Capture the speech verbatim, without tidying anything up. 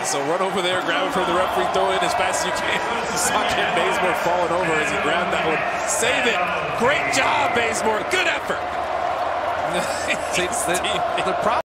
So run over there, grab it from the referee, throw it in as fast as you can. You saw Ken Bazemore falling over as he grabbed that one. Save it. Great job, Bazemore. Good effort. See, the, the problem